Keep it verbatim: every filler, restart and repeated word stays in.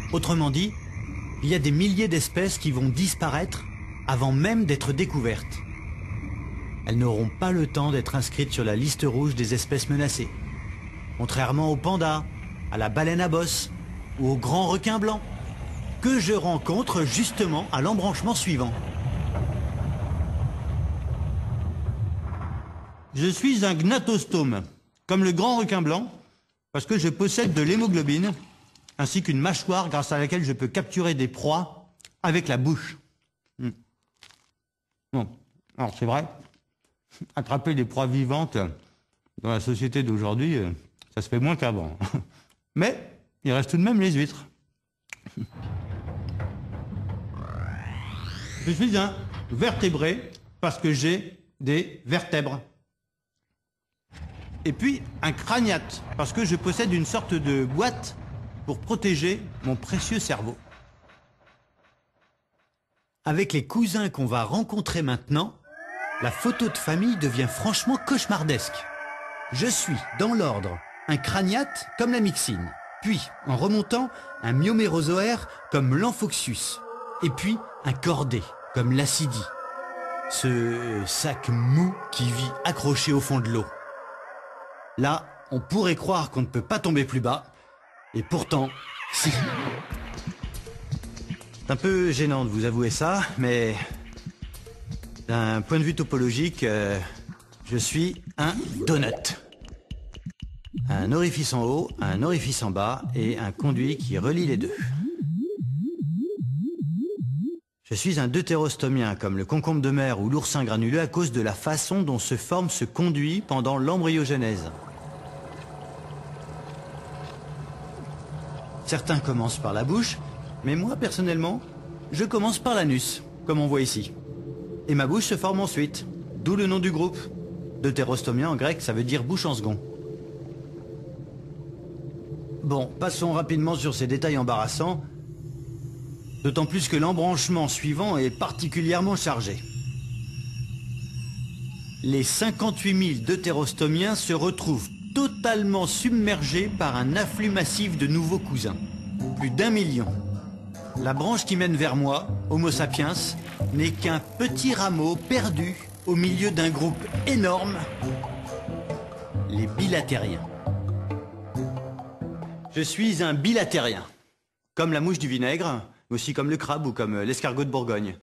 Autrement dit, il y a des milliers d'espèces qui vont disparaître avant même d'être découvertes. Elles n'auront pas le temps d'être inscrites sur la liste rouge des espèces menacées. Contrairement aux pandas, à la baleine à bosse ou au grand requin blanc, que je rencontre justement à l'embranchement suivant. Je suis un gnatostome, comme le grand requin blanc, parce que je possède de l'hémoglobine, ainsi qu'une mâchoire grâce à laquelle je peux capturer des proies avec la bouche. Hmm. Bon, alors c'est vrai, attraper des proies vivantes dans la société d'aujourd'hui, ça se fait moins qu'avant. Mais il reste tout de même les huîtres. Je suis un vertébré parce que j'ai des vertèbres. Et puis un craniate parce que je possède une sorte de boîte pour protéger mon précieux cerveau. Avec les cousins qu'on va rencontrer maintenant, la photo de famille devient franchement cauchemardesque. Je suis, dans l'ordre, un craniate comme la myxine, puis, en remontant, un myomérozoaire comme l'Amphoxus, et puis un cordé comme l'Acidie, ce sac mou qui vit accroché au fond de l'eau. Là, on pourrait croire qu'on ne peut pas tomber plus bas, et pourtant, si. C'est un peu gênant de vous avouer ça, mais d'un point de vue topologique, euh, je suis un donut. Un orifice en haut, un orifice en bas et un conduit qui relie les deux. Je suis un deutérostomien, comme le concombre de mer ou l'oursin granuleux, à cause de la façon dont se forme ce conduit pendant l'embryogenèse. Certains commencent par la bouche, mais moi, personnellement, je commence par l'anus, comme on voit ici. Et ma bouche se forme ensuite, d'où le nom du groupe. Deutérostomien en grec, ça veut dire bouche en second. Bon, passons rapidement sur ces détails embarrassants, d'autant plus que l'embranchement suivant est particulièrement chargé. Les cinquante-huit mille deutérostomiens se retrouvent totalement submergés par un afflux massif de nouveaux cousins. Plus d'un million. La branche qui mène vers moi, Homo sapiens, n'est qu'un petit rameau perdu au milieu d'un groupe énorme, les bilatériens. Je suis un bilatérien, comme la mouche du vinaigre, mais aussi comme le crabe ou comme l'escargot de Bourgogne.